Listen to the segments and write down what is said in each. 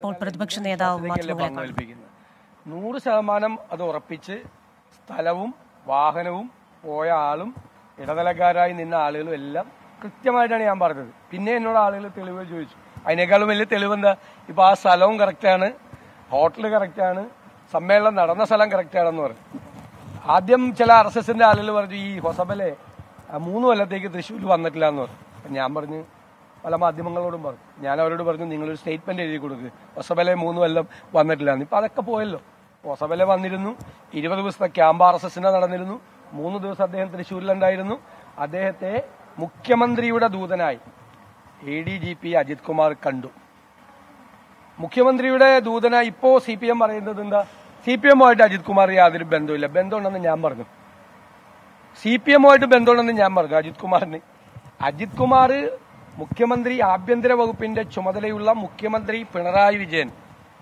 ഇപ്പോൾ പ്രതിപക്ഷ നേതാവ് 100% അത് ഉറപ്പിച്ച് സ്ഥലവും വാഹനവും പോയ ആളും ഇടനിലക്കാരായി നിന്ന ആളുകളും എല്ലാം കൃത്യമായിട്ടാണ് ഞാൻ പറഞ്ഞത്. പിന്നെ എന്നോട് ആളുകൾ തെളിവ് ചോദിച്ചു. അതിനേക്കാളും വലിയ തെളിവെന്താ? ഇപ്പൊ ആ സ്ഥലവും കറക്റ്റാണ്, ഹോട്ടല് കറക്റ്റാണ്, സമ്മേളനം നടന്ന സ്ഥലം കറക്റ്റാണെന്ന് പറഞ്ഞു. ആദ്യം ചില RSSന്റെ ആളുകൾ പറഞ്ഞു ഈ ഹൊസബലെ 3 കൊല്ലത്തേക്ക് തൃശ്ശൂരിൽ വന്നിട്ടില്ല എന്ന് പറഞ്ഞു. ഞാൻ പറഞ്ഞു, പല മാധ്യമങ്ങളോടും പറഞ്ഞു, ഞാൻ അവരോട് പറഞ്ഞു നിങ്ങളൊരു സ്റ്റേറ്റ്മെന്റ് എഴുതി കൊടുക്കുക, ഹൊസബലെ 3 കൊല്ലം വന്നിട്ടില്ല എന്ന്. ഇപ്പൊ അതൊക്കെ പോയല്ലോ. ഹൊസബലെ വന്നിരുന്നു, 20 ദിവസത്തെ ക്യാമ്പ് RSSന്റെ നടന്നിരുന്നു, 3 ദിവസം അദ്ദേഹം തൃശ്ശൂരിലുണ്ടായിരുന്നു. അദ്ദേഹത്തെ മുഖ്യമന്ത്രിയുടെ ദൂതനായി ADGP അജിത് കുമാർ കണ്ടു. മുഖ്യമന്ത്രിയുടെ ദൂതനായി ഇപ്പോ CPM പറയുന്നത് എന്താ? CPM-ആയിട്ട് അജിത് കുമാർ യാതൊരു ബന്ധമില്ല. ബന്ധമുണ്ടെന്ന് ഞാൻ പറഞ്ഞു. CPM-ആയിട്ട് ബന്ധമുണ്ടെന്ന് ഞാൻ പറഞ്ഞു. അജിത് കുമാർ മുഖ്യമന്ത്രി ആഭ്യന്തര വകുപ്പിന്റെ ചുമതലയുള്ള മുഖ്യമന്ത്രി പിണറായി വിജയൻ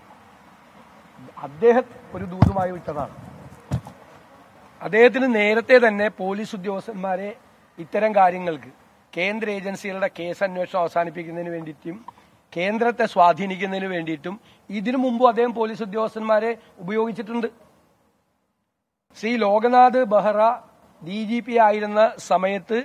അദ്ദേഹം ഒരു ദൂതുമായി വിട്ടതാണ്. അദ്ദേഹത്തിന് നേരത്തെ തന്നെ പോലീസ് ഉദ്യോഗസ്ഥന്മാരെ ഇത്തരം കാര്യങ്ങൾക്ക് കേന്ദ്ര ഏജൻസികളുടെ കേസ് അന്വേഷണം അവസാനിപ്പിക്കുന്നതിന് വേണ്ടിയിട്ടും കേന്ദ്രത്തെ സ്വാധീനിക്കുന്നതിന് വേണ്ടിയിട്ടും ഇതിനു മുമ്പും അദ്ദേഹം പോലീസ് ഉദ്യോഗസ്ഥന്മാരെ ഉപയോഗിച്ചിട്ടുണ്ട്. ശ്രീ ലോകനാഥ് ബെഹ്റ DGP ആയിരുന്ന സമയത്ത്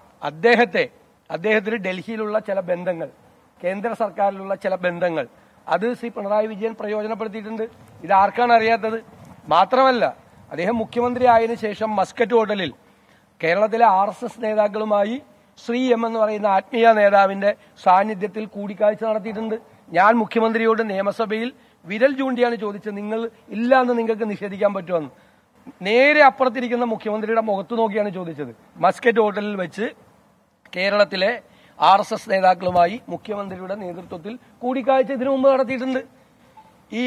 അദ്ദേഹത്തിന് ഡൽഹിയിലുള്ള ചില ബന്ധങ്ങൾ, കേന്ദ്ര സർക്കാരിലുള്ള ചില ബന്ധങ്ങൾ, അത് ശ്രീ പിണറായി വിജയൻ പ്രയോജനപ്പെടുത്തിയിട്ടുണ്ട്. ഇത് ആർക്കാണ് അറിയാത്തത്? മാത്രമല്ല, അദ്ദേഹം മുഖ്യമന്ത്രി ആയതിനു ശേഷം മസ്കറ്റ് ഹോട്ടലിൽ കേരളത്തിലെ RSS നേതാക്കളുമായി ശ്രീ M എന്ന് പറയുന്ന ആത്മീയ നേതാവിന്റെ സാന്നിധ്യത്തിൽ കൂടിക്കാഴ്ച നടത്തിയിട്ടുണ്ട്. ഞാൻ മുഖ്യമന്ത്രിയോട് നിയമസഭയിൽ വിരൽ ചൂണ്ടിയാണ് ചോദിച്ചത്, നിങ്ങൾ ഇല്ല എന്ന് നിങ്ങൾക്ക് നിഷേധിക്കാൻ പറ്റുമെന്ന്. നേരെ അപ്പുറത്തിരിക്കുന്ന മുഖ്യമന്ത്രിയുടെ മുഖത്ത് നോക്കിയാണ് ചോദിച്ചത്. മസ്കറ്റ് ഹോട്ടലിൽ വെച്ച് കേരളത്തിലെ RSS നേതാക്കളുമായി മുഖ്യമന്ത്രിയുടെ നേതൃത്വത്തിൽ കൂടിക്കാഴ്ച ഇതിനു മുമ്പ് നടത്തിയിട്ടുണ്ട്. ഈ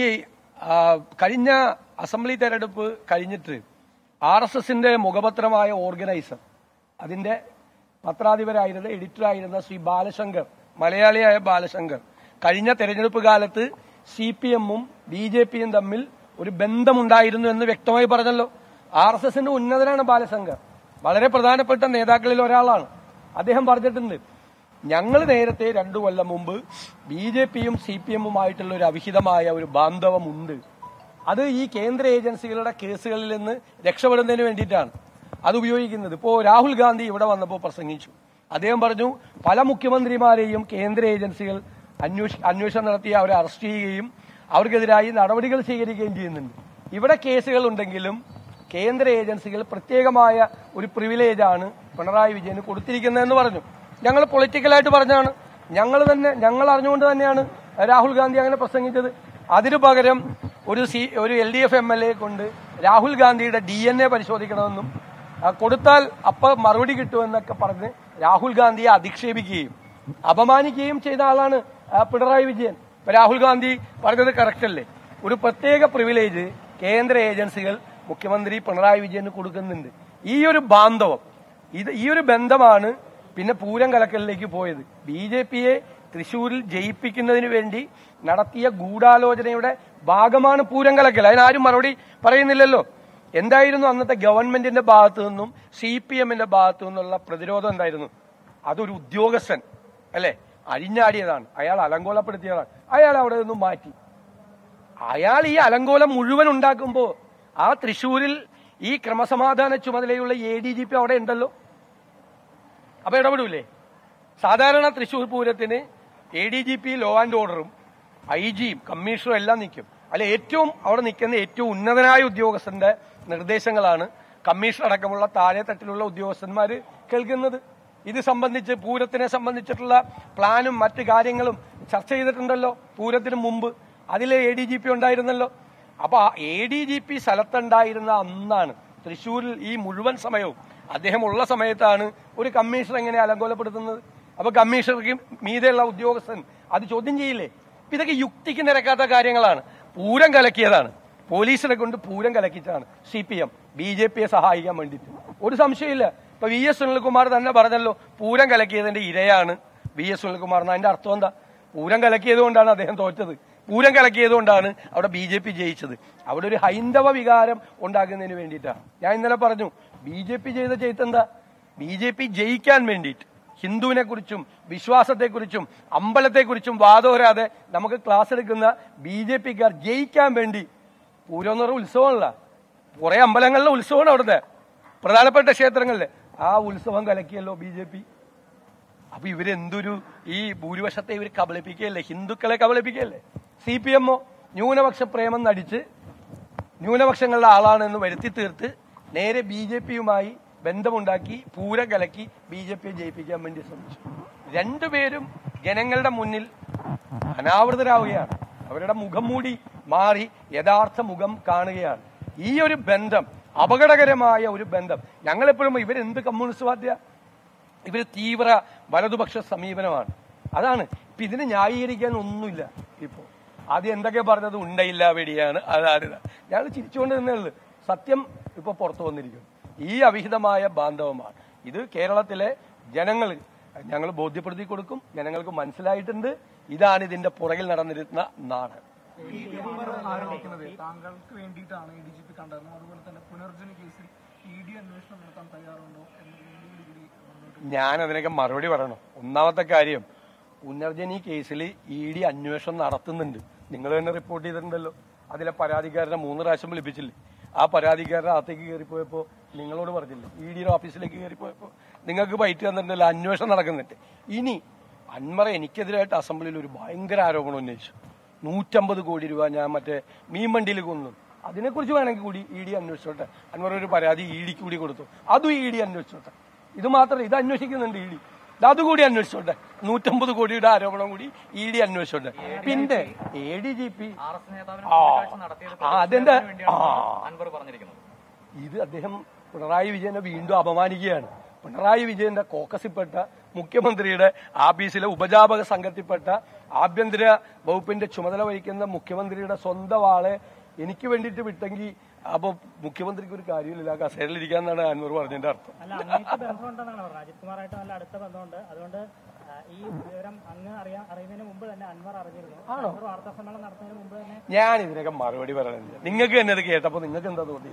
കഴിഞ്ഞ അസംബ്ലി തെരഞ്ഞെടുപ്പ് കഴിഞ്ഞിട്ട് RSSന്റെ മുഖപത്രമായ ഓർഗനൈസർ, അതിന്റെ പത്രാധിപരായിരുന്ന എഡിറ്ററായിരുന്ന ശ്രീ ബാലശങ്കർ, മലയാളിയായ ബാലശങ്കർ, കഴിഞ്ഞ തെരഞ്ഞെടുപ്പ് കാലത്ത് CPM-ഉം BJP-യും തമ്മിൽ ഒരു ബന്ധമുണ്ടായിരുന്നു എന്ന് വ്യക്തമായി പറഞ്ഞല്ലോ. RSSന്റെ ഉന്നതനാണ് ബാലശങ്കർ, വളരെ പ്രധാനപ്പെട്ട നേതാക്കളിൽ ഒരാളാണ്. അദ്ദേഹം പറഞ്ഞിട്ടുണ്ട്, ഞങ്ങൾ നേരത്തെ 2 കൊല്ലം മുമ്പ് BJP-യും CPM-ഉമായിട്ടുള്ള ഒരു അവിഹിതമായ ഒരു ബാന്ധവമുണ്ട്. അത് ഈ കേന്ദ്ര ഏജൻസികളുടെ കേസുകളിൽ നിന്ന് രക്ഷപ്പെടുന്നതിന് വേണ്ടിയിട്ടാണ് അത് ഉപയോഗിക്കുന്നത്. ഇപ്പോ രാഹുൽ ഗാന്ധി ഇവിടെ വന്നപ്പോൾ പ്രസംഗിച്ചു. അദ്ദേഹം പറഞ്ഞു, പല മുഖ്യമന്ത്രിമാരെയും കേന്ദ്ര ഏജൻസികൾ അന്വേഷണം നടത്തി അവരെ അറസ്റ്റ് ചെയ്യുകയും അവർക്കെതിരായി നടപടികൾ സ്വീകരിക്കുകയും ചെയ്യുന്നുണ്ട്. ഇവിടെ കേസുകൾ ഉണ്ടെങ്കിലും കേന്ദ്ര ഏജൻസികൾ പ്രത്യേകമായ ഒരു പ്രിവിലേജാണ് പിണറായി വിജയന് കൊടുത്തിരിക്കുന്നതെന്ന് പറഞ്ഞു. ഞങ്ങൾ പൊളിറ്റിക്കലായിട്ട് പറഞ്ഞാണ്, ഞങ്ങൾ അറിഞ്ഞുകൊണ്ട് തന്നെയാണ് രാഹുൽ ഗാന്ധി അങ്ങനെ പ്രസംഗിച്ചത്. അതിനു പകരം ഒരു LDF MLA കൊണ്ട് രാഹുൽ ഗാന്ധിയുടെ DNA പരിശോധിക്കണമെന്നും കൊടുത്താൽ മറുപടി കിട്ടുമെന്നൊക്കെ പറഞ്ഞ് രാഹുൽ ഗാന്ധിയെ അധിക്ഷേപിക്കുകയും അപമാനിക്കുകയും ചെയ്ത ആളാണ് പിണറായി വിജയൻ. രാഹുൽ ഗാന്ധി പറഞ്ഞത് കറക്റ്റ് അല്ലേ? ഒരു പ്രത്യേക പ്രിവിലേജ് കേന്ദ്ര ഏജൻസികൾ മുഖ്യമന്ത്രി പിണറായി വിജയന് കൊടുക്കുന്നുണ്ട്. ഈ ഒരു ബാന്ധവം, ഈ ഒരു ബന്ധമാണ് പിന്നെ പൂരം കലക്കലിലേക്ക് പോയത്. BJP-യെ തൃശൂരിൽ ജയിപ്പിക്കുന്നതിന് വേണ്ടി നടത്തിയ ഗൂഢാലോചനയുടെ ഭാഗമാണ് പൂരം കലക്കൽ. അതിനാരും മറുപടി പറയുന്നില്ലല്ലോ. എന്തായിരുന്നു അന്നത്തെ ഗവൺമെന്റിന്റെ ഭാഗത്തു നിന്നും CPM-ന്റെ ഭാഗത്തു നിന്നുള്ള പ്രതിരോധം എന്തായിരുന്നു? അതൊരു ഉദ്യോഗസ്ഥൻ അല്ലെ അഴിഞ്ഞാടിയതാണ്, അയാൾ അലങ്കോലപ്പെടുത്തിയതാണ്, അയാൾ അവിടെ നിന്നും മാറ്റി. അയാൾ ഈ അലങ്കോലം മുഴുവൻ ഉണ്ടാക്കുമ്പോ ആ തൃശൂരിൽ ഈ ക്രമസമാധാന ചുമതലയുള്ള ADGP അവിടെ ഉണ്ടല്ലോ. അപ്പൊ ഇടപെടൂലേ? സാധാരണ തൃശൂർ പൂരത്തിന് ADGP ലോ ആൻഡ് ഓർഡറും IG-യും കമ്മീഷണറും എല്ലാം നിൽക്കും. അല്ലെ ഏറ്റവും അവിടെ നിൽക്കുന്ന ഏറ്റവും ഉന്നതനായ ഉദ്യോഗസ്ഥന്റെ നിർദ്ദേശങ്ങളാണ് കമ്മീഷണർ അടക്കമുള്ള താഴെ തട്ടിലുള്ള ഉദ്യോഗസ്ഥന്മാര് കേൾക്കുന്നത്. ഇത് സംബന്ധിച്ച് പൂരത്തിനെ സംബന്ധിച്ചിട്ടുള്ള പ്ലാനും മറ്റു കാര്യങ്ങളും ചർച്ച ചെയ്തിട്ടുണ്ടല്ലോ പൂരത്തിന് മുമ്പ്. അതിലെ ADGP ഉണ്ടായിരുന്നല്ലോ. അപ്പൊ ADGP സ്ഥലത്തുണ്ടായിരുന്ന അന്നാണ് തൃശ്ശൂരിൽ ഈ മുഴുവൻ സമയവും അദ്ദേഹം ഉള്ള സമയത്താണ് ഒരു കമ്മീഷണർ എങ്ങനെ അലങ്കോലപ്പെടുത്തുന്നത്. അപ്പൊ കമ്മീഷണർക്ക് മീതെയുള്ള ഉദ്യോഗസ്ഥൻ അത് ചോദ്യം ചെയ്യില്ലേ? ഇതൊക്കെ യുക്തിക്ക് നിരക്കാത്ത കാര്യങ്ങളാണ്. പൂരം കലക്കിയതാണ്, പോലീസിനെ കൊണ്ട് പൂരം കലക്കിച്ചാണ് CPM BJP-യെ സഹായിക്കാൻ വേണ്ടിയിട്ട്. ഒരു സംശയമില്ല. ഇപ്പൊ VS സുനിൽകുമാർ തന്നെ പറഞ്ഞല്ലോ, പൂരം കലക്കിയതിന്റെ ഇരയാണ് VS സുനിൽകുമാർ. അതിന്റെ അർത്ഥം എന്താ? പൂരം കലക്കിയത് കൊണ്ടാണ് അദ്ദേഹം തോറ്റത്, പൂരം കലക്കിയത് കൊണ്ടാണ് അവിടെ BJP ജയിച്ചത്. അവിടെ ഒരു ഹൈന്ദവ വികാരം ഉണ്ടാക്കുന്നതിന് വേണ്ടിയിട്ടാണ്. ഞാൻ ഇന്നലെ പറഞ്ഞു, BJP ചെയ്ത ചെയ്തെന്താ? BJP ജയിക്കാൻ വേണ്ടിയിട്ട് ഹിന്ദുവിനെ കുറിച്ചും വിശ്വാസത്തെക്കുറിച്ചും അമ്പലത്തെക്കുറിച്ചും വാദോരാതെ നമുക്ക് ക്ലാസ് എടുക്കുന്ന BJPക്കാർ ജയിക്കാൻ വേണ്ടി പൂരം എന്ന് പറഞ്ഞ ഉത്സവമല്ല, കുറെ അമ്പലങ്ങളിലെ ഉത്സവമാണ് അവിടുത്തെ പ്രധാനപ്പെട്ട ക്ഷേത്രങ്ങളില്. ആ ഉത്സവം കലക്കിയല്ലോ BJP. അപ്പൊ ഇവരെന്തൊരു ഈ ഭൂരിപക്ഷത്തെ ഇവർ കബളിപ്പിക്കുകയല്ലേ, ഹിന്ദുക്കളെ കബളിപ്പിക്കുകയല്ലേ. CPM ന്യൂനപക്ഷ പ്രേമം നടിച്ച് ന്യൂനപക്ഷങ്ങളുടെ ആളാണെന്ന് വരുത്തി തീർത്ത് നേരെ BJPയുമായി ബന്ധമുണ്ടാക്കി പൂരം കലക്കി BJPയെ ജയിപ്പിക്കാൻ വേണ്ടി ശ്രമിച്ചു. രണ്ടുപേരും ജനങ്ങളുടെ മുന്നിൽ അനാവൃതരാവുകയാണ്. അവരുടെ മുഖം മൂടി മാറി യഥാർത്ഥ മുഖം കാണുകയാണ്. ഈ ഒരു ബന്ധം അപകടകരമായ ഒരു ബന്ധം. ഞങ്ങളെപ്പോഴും ഇവരെന്ത് കമ്മ്യൂണിസ്റ്റ് പാർട്ടിയാ, ഇവര് തീവ്ര വലതുപക്ഷ സമീപനമാണ്. അതാണ് ഇപ്പൊ ഇതിനെ ന്യായീകരിക്കാൻ ഒന്നുമില്ല. ഇപ്പോ ആദ്യം എന്തൊക്കെ പറഞ്ഞത് ഉണ്ടയില്ല വെടിയാണ്, അതാരിത. ഞങ്ങൾ ചിരിച്ചുകൊണ്ട് നിന്നുള്ളത് സത്യം ഇപ്പൊ പുറത്തു വന്നിരിക്കുന്നു. ഈ അവിഹിതമായ ബാന്ധവമാണ് ഇത്. കേരളത്തിലെ ജനങ്ങൾ ഞങ്ങൾ ബോധ്യപ്പെടുത്തി കൊടുക്കും. ജനങ്ങൾക്ക് മനസ്സിലായിട്ടുണ്ട് ഇതാണ് ഇതിന്റെ പുറകിൽ നടന്നിരുന്ന നാട്. താങ്കൾക്ക് വേണ്ടിയിട്ടാണ് ADGP കണ്ടതെന്നും അതുപോലെ തന്നെ പുനർജനി കേസിൽ ED അന്വേഷണം നടത്താൻ തയ്യാറുണ്ടോ എന്ന് ഞാൻ അതിനൊക്കെ മറുപടി പറയണം. ഒന്നാമത്തെ കാര്യം, പുനർജനി കേസിൽ ED അന്വേഷണം നടത്തുന്നുണ്ട്. നിങ്ങൾ തന്നെ റിപ്പോർട്ട് ചെയ്തിട്ടുണ്ടല്ലോ. അതിലെ പരാതിക്കാരനെ 3 പ്രാവശ്യം വിളിപ്പിച്ചില്ലേ? ആ പരാതിക്കാരനെ അകത്തേക്ക് കയറിപ്പോയപ്പോ നിങ്ങളോട് പറഞ്ഞില്ലേ? EDയുടെ ഓഫീസിലേക്ക് കയറിപ്പോയപ്പോ നിങ്ങൾക്ക് ബൈറ്റ് തന്നിട്ടുണ്ടല്ലോ. അന്വേഷണം നടക്കുന്നുണ്ട്. ഇനി അൻവർ എനിക്കെതിരായിട്ട് അസംബ്ലിയിൽ ഒരു ഭയങ്കര ആരോപണം ഉന്നയിച്ചു. 150 കോടി രൂപ ഞാൻ മറ്റേ മീൻവണ്ടിയിൽ കൊന്നു. അതിനെക്കുറിച്ച് വേണമെങ്കിൽ കൂടി ED അന്വേഷിച്ചോട്ടെ. അൻവർ ഒരു പരാതി EDക്ക് കൂടി കൊടുത്തു. അതും ED അന്വേഷിച്ചോട്ടെ. ഇത് മാത്രമല്ല, ഇത് അന്വേഷിക്കുന്നുണ്ട് ED. അതുകൂടി അന്വേഷിച്ചോട്ടെ. 150 കോടിയുടെ ആരോപണം കൂടി ED അന്വേഷിച്ചോട്ടെ. പിന്നെ ADGP അതെന്താ ഇത് അദ്ദേഹം പിണറായി വിജയനെ വീണ്ടും അപമാനിക്കുകയാണ്. പിണറായി വിജയന്റെ കോക്കസിൽപ്പെട്ട മുഖ്യമന്ത്രിയുടെ ആഫീസിലെ ഉപജാപക സംഘത്തിൽപ്പെട്ട ആഭ്യന്തര വകുപ്പിന്റെ ചുമതല വഹിക്കുന്ന മുഖ്യമന്ത്രിയുടെ സ്വന്തം ആളെ എനിക്ക് വേണ്ടിയിട്ട് വിട്ടെങ്കിൽ അപ്പൊ മുഖ്യമന്ത്രിക്ക് ഒരു കാര്യമില്ല, കസേരയിലിരിക്കാന്നാണ് അൻവർ പറഞ്ഞതിന്റെ അർത്ഥം. അജിത് കുമാറായിട്ട് നല്ല അടുത്ത ബന്ധമുണ്ട്. അതുകൊണ്ട് ഈ വിവരം അങ്ങ് അറിയുന്നതിന് മുമ്പ് തന്നെ അൻവർ അറിഞ്ഞിരുന്നു. വാർത്താ സമ്മേളനം നടത്തുന്നതിന് മുമ്പ് തന്നെ ഞാൻ ഇതിനൊക്കെ മറുപടി പറയണില്ല. നിങ്ങൾക്ക് തന്നെ അത് കേട്ടപ്പോ നിങ്ങൾക്ക് എന്താ തോന്നി?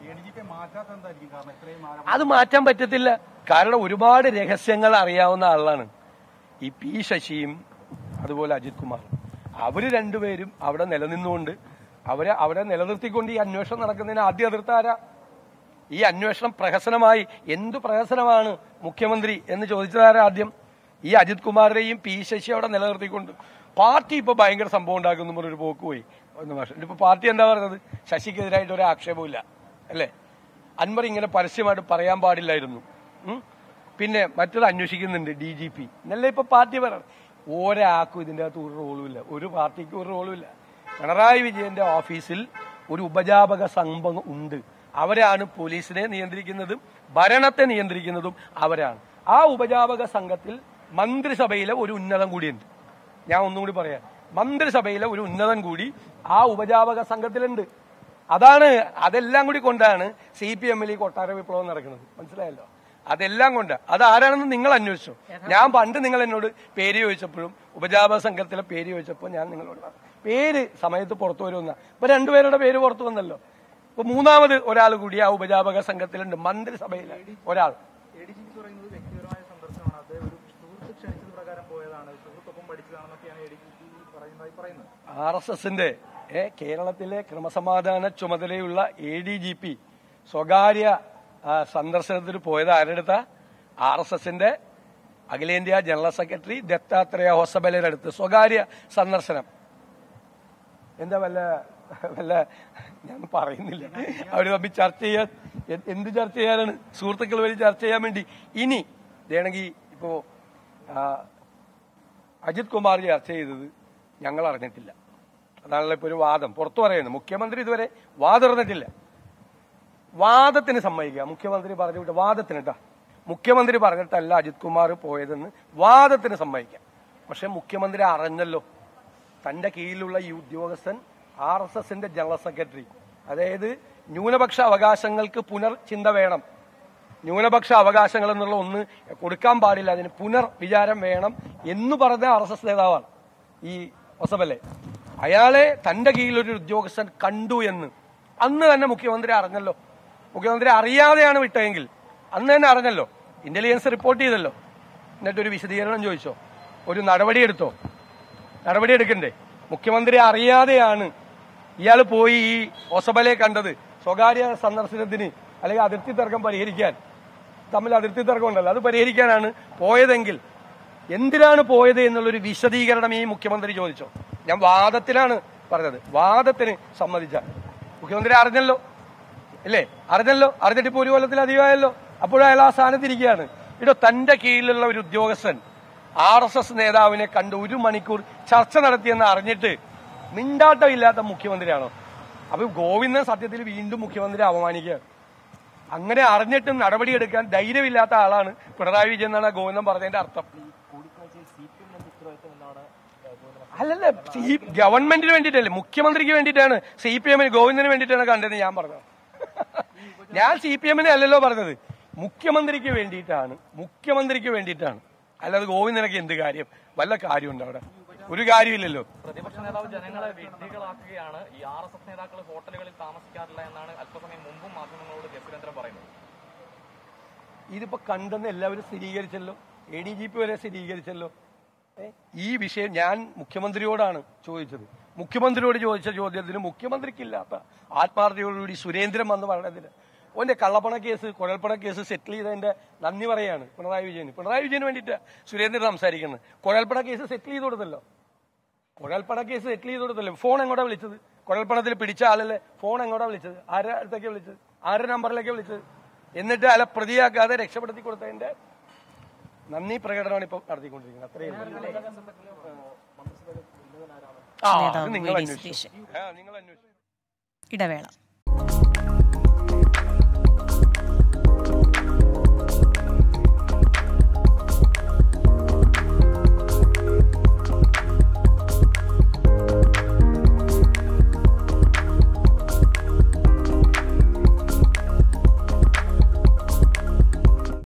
അത് മാറ്റാൻ പറ്റത്തില്ല. കാരണം ഒരുപാട് രഹസ്യങ്ങൾ അറിയാവുന്ന ആളാണ് ഈ P ശശിയും അതുപോലെ അജിത് കുമാറും. അവര് രണ്ടുപേരും അവിടെ നിലനിന്നുകൊണ്ട് അവരെ നിലനിർത്തിക്കൊണ്ട് ഈ അന്വേഷണം നടക്കുന്നതിന് ആദ്യം എതിർത്താരാ? ഈ അന്വേഷണം പ്രഹസനമായി എന്തു പ്രഹസനമാണ് മുഖ്യമന്ത്രി എന്ന് ചോദിച്ചതാരാ ആദ്യം? ഈ അജിത് കുമാറിനെയും P ശശി അവിടെ നിലനിർത്തിക്കൊണ്ട് പാർട്ടി ഇപ്പൊ ഭയങ്കര സംഭവം ഉണ്ടാക്കുന്നു ഒരു പോക്ക് പോയി. ഇപ്പൊ പാർട്ടി എന്താ പറയുന്നത്? ശശിക്കെതിരായിട്ട് ഒരു ആക്ഷേപമില്ല അല്ലേ? അൻവർ ഇങ്ങനെ പരസ്യമായിട്ട് പറയാൻ പാടില്ലായിരുന്നു. പിന്നെ മറ്റത് അന്വേഷിക്കുന്നുണ്ട് DGP എന്നല്ലേ ഇപ്പൊ പാർട്ടി പറയണം. ഒരാൾക്കും ഇതിന്റെ അകത്ത് ഒരു റോളുമില്ല, ഒരു പാർട്ടിക്കും ഒരു റോളുമില്ല. പിണറായി വിജയന്റെ ഓഫീസിൽ ഒരു ഉപജാപക സംഘം ഉണ്ട്. അവരാണ് പോലീസിനെ നിയന്ത്രിക്കുന്നതും ഭരണത്തെ നിയന്ത്രിക്കുന്നതും അവരാണ്. ആ ഉപജാപക സംഘത്തിൽ മന്ത്രിസഭയിലെ ഒരു ഉന്നതൻ കൂടിയുണ്ട്. ഞാൻ ഒന്നും കൂടി പറയാം, മന്ത്രിസഭയിലെ ഒരു ഉന്നതൻ കൂടി ആ ഉപജാപക സംഘത്തിലുണ്ട്. അതെല്ലാം കൂടി കൊണ്ടാണ് CPM-ൽ ഈ കൊട്ടാര വിപ്ലവം നടക്കുന്നത്. മനസ്സിലായല്ലോ? അതെല്ലാം കൊണ്ട് അതാരാണെന്ന് നിങ്ങൾ അന്വേഷിച്ചു. ഞാൻ പണ്ട് നിങ്ങൾ എന്നോട് പേര് ചോദിച്ചപ്പോഴും ഉപജാപക സംഘത്തിലെ പേര് ചോദിച്ചപ്പോൾ ഞാൻ നിങ്ങളോട് പേര് സമയത്ത് പുറത്തു വരുമെന്ന. ഇപ്പൊ രണ്ടുപേരുടെ പേര് പുറത്തു വന്നല്ലോ. ഇപ്പൊ മൂന്നാമത് ഒരാൾ കൂടി ആ ഉപജാപക സംഘത്തിലുണ്ട്, മന്ത്രിസഭയിലെ ഒരാൾ. RSSന്റെ കേരളത്തിലെ ക്രമസമാധാന ചുമതലയുള്ള ADGP സ്വകാര്യ സന്ദർശനത്തിന് പോയത് ആരുടെ? RSSന്റെ അഖിലേന്ത്യാ ജനറൽ സെക്രട്ടറി ദത്താത്രേയ ഹൊസബലയുടെ അടുത്ത് സ്വകാര്യ സന്ദർശനം. എന്താ വല്ല ഞാൻ പറയുന്നില്ല. അവര് തമ്മിൽ ചർച്ച ചെയ്യാൻ എന്ത് ചർച്ച ചെയ്യാനാണ്? സുഹൃത്തുക്കൾ വഴി ചർച്ച ചെയ്യാൻ വേണ്ടി. ഇനി ഇതാണെങ്കിൽ ഇപ്പോ അജിത് കുമാർ ചർച്ച ചെയ്തത് ഞങ്ങൾ അറിഞ്ഞിട്ടില്ല. അതാണല്ലോ ഇപ്പൊ ഒരു വാദം പുറത്തു പറയുന്നത്. മുഖ്യമന്ത്രി ഇതുവരെ വാദിറന്നിട്ടില്ല. വാദത്തിന് സമ്മതിക്കുക. മുഖ്യമന്ത്രി പറഞ്ഞു വിട്ട വാദത്തിന് കേട്ടാ, മുഖ്യമന്ത്രി പറഞ്ഞിട്ടല്ല അജിത് കുമാർ പോയതെന്ന് വാദത്തിന് സമ്മതിക്കാം. പക്ഷെ മുഖ്യമന്ത്രി അറിഞ്ഞല്ലോ. തന്റെ കീഴിലുള്ള ഈ ഉദ്യോഗസ്ഥൻ RSSന്റെ ജനറൽ സെക്രട്ടറി, അതായത് ന്യൂനപക്ഷ അവകാശങ്ങൾക്ക് പുനർചിന്ത വേണം, ന്യൂനപക്ഷ അവകാശങ്ങൾ എന്നുള്ള ഒന്ന് കൊടുക്കാൻ പാടില്ല, അതിന് പുനർവിചാരം വേണം എന്ന് പറഞ്ഞ RSS നേതാവാണ് ഈ ഹൊസബലെ. അയാളെ തന്റെ കീഴിലൊരു ഉദ്യോഗസ്ഥൻ കണ്ടു എന്ന് അന്ന് തന്നെ മുഖ്യമന്ത്രി അറിഞ്ഞല്ലോ. മുഖ്യമന്ത്രി അറിയാതെയാണ് വിട്ടതെങ്കിൽ അന്ന് തന്നെ അറിഞ്ഞല്ലോ. ഇന്റലിജൻസ് റിപ്പോർട്ട് ചെയ്തല്ലോ. എന്നിട്ടൊരു വിശദീകരണം ചോദിച്ചോ? ഒരു നടപടി എടുത്തോ? നടപടി എടുക്കണ്ടേ? മുഖ്യമന്ത്രി അറിയാതെയാണ് ഇയാൾ പോയി ഈ ഒസബലെ കണ്ടത്. സ്വകാര്യ സന്ദർശനത്തിന് അല്ലെങ്കിൽ അതിർത്തി തർക്കം പരിഹരിക്കാൻ, തമ്മിൽ അതിർത്തി തർക്കം ഉണ്ടല്ലോ, അത് പരിഹരിക്കാനാണ് പോയതെങ്കിൽ എന്തിനാണ് പോയത് എന്നുള്ളൊരു വിശദീകരണം ഈ മുഖ്യമന്ത്രി ചോദിച്ചോ? ഞാൻ വാദത്തിലാണ് പറഞ്ഞത്. വാദത്തിന് സമ്മതിച്ച മുഖ്യമന്ത്രി അറിഞ്ഞല്ലോ അല്ലേ? അറിഞ്ഞിട്ട് ഇപ്പൊ ഒരു കൊല്ലത്തിലധികമായല്ലോ. അപ്പോഴും അയാൾ ആ സ്ഥാനത്തിരിക്കുകയാണ്. തന്റെ കീഴിലുള്ള ഒരു ഉദ്യോഗസ്ഥൻ RSS നേതാവിനെ കണ്ട് 1 മണിക്കൂർ ചർച്ച നടത്തിയെന്ന് അറിഞ്ഞിട്ട് മിണ്ടാട്ടമില്ലാത്ത മുഖ്യമന്ത്രിയാണോ? അപ്പൊ ഗോവിന്ദൻ സത്യത്തിൽ വീണ്ടും മുഖ്യമന്ത്രി അപമാനിക്കുക. അങ്ങനെ അറിഞ്ഞിട്ടും നടപടിയെടുക്കാൻ ധൈര്യമില്ലാത്ത ആളാണ് പിണറായി വിജയൻ എന്നാണ് ഗോവിന്ദൻ പറഞ്ഞതിന്റെ അർത്ഥം. അല്ലല്ല, ഗവൺമെന്റിന് വേണ്ടിയിട്ടല്ലേ, മുഖ്യമന്ത്രിക്ക് വേണ്ടിയിട്ടാണ്. CPM ഗോവിന്ദന് വേണ്ടിയിട്ടാണ് കണ്ടത് ഞാൻ പറഞ്ഞത്. ഞാൻ CPM അല്ലല്ലോ പറഞ്ഞത്, മുഖ്യമന്ത്രിക്ക് വേണ്ടിയിട്ടാണ്. അല്ലാതെ ഗോവിന്ദനൊക്കെ എന്ത് കാര്യം? വല്ല കാര്യമുണ്ടോ അവിടെ? ഒരു കാര്യമില്ലല്ലോ. പ്രതിപക്ഷ നേതാവ് ജനങ്ങളെ വിഡ്ഢികളാക്കുകയാണ്. ഈ RSS നേതാക്കൾ ഹോട്ടലുകളിൽ താമസിക്കാറില്ല എന്നാണ് അല്പസമയം മുമ്പും മാധ്യമങ്ങളോട് കെ സുരേന്ദ്രൻ പറയുന്നത്. ഇതിപ്പോ കണ്ടെന്ന് എല്ലാവരും സ്ഥിരീകരിച്ചല്ലോ. ADGP വരെ സ്ഥിരീകരിച്ചല്ലോ. ഈ വിഷയം ഞാൻ മുഖ്യമന്ത്രിയോടാണ് ചോദിച്ചത്. മുഖ്യമന്ത്രിയോട് ചോദിച്ച ചോദ്യത്തിന് മുഖ്യമന്ത്രിക്കില്ലാത്ത ആത്മാർത്ഥതയോടുകൂടി സുരേന്ദ്രൻ വന്ന് പറഞ്ഞതിന് ഓന്റെ കള്ളപ്പണ കേസ്, കുഴൽപ്പണ കേസ് സെറ്റിൽ ചെയ്തതിന്റെ നന്ദി പറയാണ് പിണറായി വിജയന് വേണ്ടിയിട്ട് സുരേന്ദ്രൻ സംസാരിക്കുന്നത്. കുഴൽപ്പണ കേസ് സെറ്റിൽ ചെയ്ത് കൊടുത്തല്ലോ. ഫോൺ എങ്ങോട്ടാ വിളിച്ചത്? കുഴൽപ്പണത്തിൽ പിടിച്ച ആളല്ലേ ഫോൺ എങ്ങോട്ടാ വിളിച്ചത്? ആരുടെ അടുത്തേക്ക് വിളിച്ചത്? ആരുടെ നമ്പറിലേക്ക് വിളിച്ചത്? എന്നിട്ട് അയാളെ പ്രതിയാക്കാതെ രക്ഷപ്പെടുത്തി കൊടുത്തതിന്റെ നന്ദി പ്രകടനമാണ് ഇപ്പൊ നടത്തിക്കൊണ്ടിരിക്കുന്നത്. അത്രയും നിങ്ങൾ അന്വേഷിച്ചു. ഇടവേള.